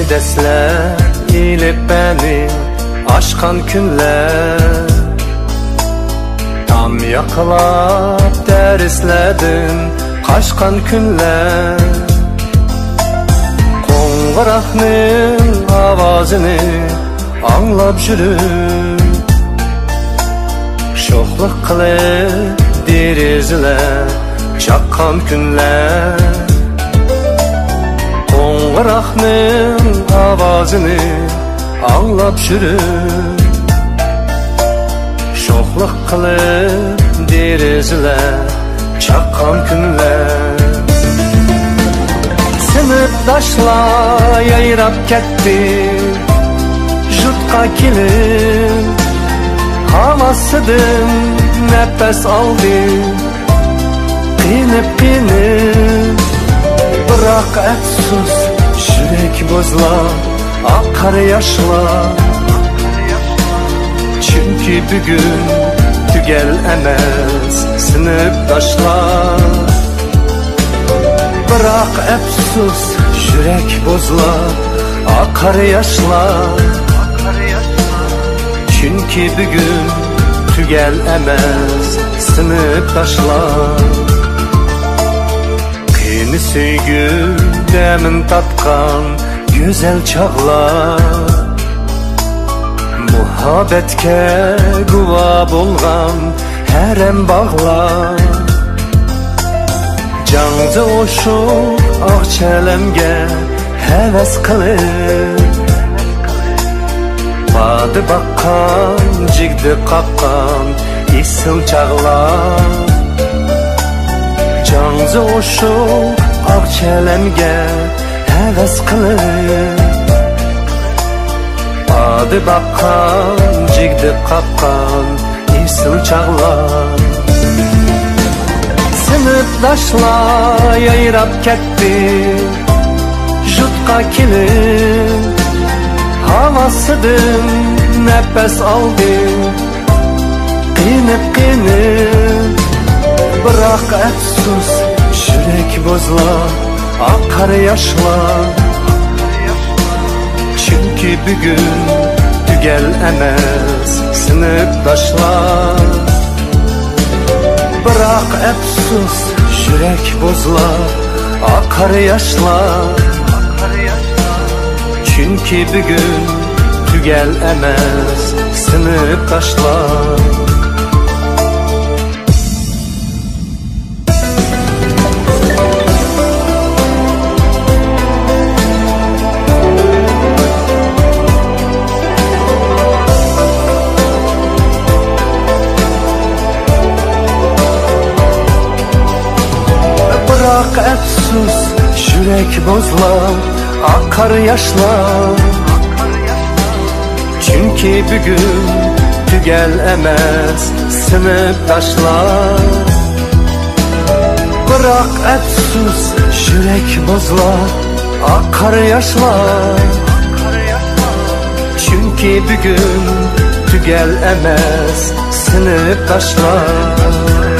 desler ilip beni aşkan günler, tam yakılap derisledin kaçkan günler. Qo'ng'iroqning ovozini anglab yurib, sho'xlik qilib derazalar chaqqan kunlar. Qo'ng'iroqning ovozini anglab yurib, sho'xlik qilib derazalar chaqqan kunlar. Sinfdoshlar yayrab ketdi yurtqa kelib, havosidan nafas oldi qiynib. Biroq afsus yurak bo'zlab oqar yoshlar, chunki bugun tugal emas sinfdoshlar. Biroq afsus yurak bo'zlab oqar yoshlar, chunki bugun tugal emas sinfdoshlar. Qiyni sevgi demin tatqan güzel çağlar, muhabbetke guva bo'lgan harem bağlar. Canlı oşuq ağçalamga heves qilib, badi baqqan jigdi qaqqan isil çağlar. Canlı oşuq ağçalamga heves qilib, badi baqqan jigdi qaqqan isil çağlar. Sinfdoshlar yayrab ketdi yurtqa kelib, havosidan nafas oldi qiynib. Biroq afsus yurak bo'zlab oqar yoshlar, chunki bugun tugal emas sinfdoshlar. Biroq afsus yurak bo'zlab oqar yoshlar, chunki bugun tugal emas sinfdoshlar. Biroq afsus yurak bo'zlab oqar yoshlar, chunki bugun tugal emas sinfdoshlar. Biroq afsus yurak bo'zlab oqar yoshlar, chunki bugun tugal emas sinfdoshlar.